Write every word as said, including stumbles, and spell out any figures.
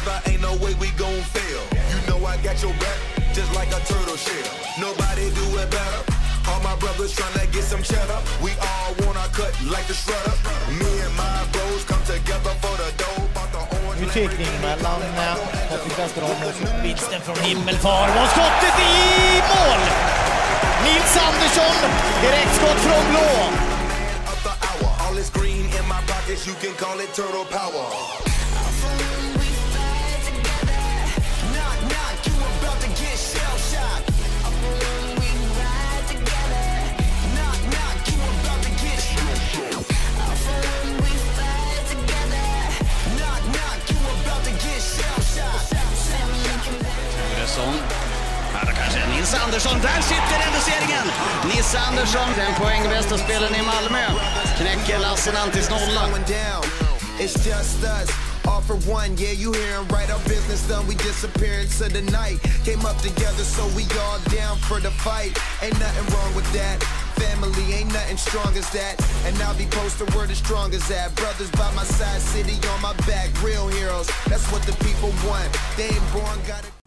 together, ain't no way we gon' fail. You know I got your back, just like a turtle shell. Nobody do it better. All my brothers tryna get some cheddar. We all wanna cut like the shredder. Me and my bros come together for the dough. Utvikning mellan Patrik Westerholm och vinsten från Himmelfar. Och skottet i mål! Nils Andersson, direktskott från blå. All is green in my pockets, you can call it turtle power. Ja, det kanske är Nils Andersson. Där sitter reduceringen. Nils Andersson, den poängbästa spelaren i Malmö. Knäcker Lasse Nantis nolla. It's just us, all for one, yeah, you hearing right, our business done, we disappearing to the night. Came up together, so we all down for the fight. Ain't nothing wrong with that. Family ain't nothing strong as that. And I'll be posted word as strong as that. Brothers by my side, city on my back, real heroes. That's what the people want. They ain't born, got it.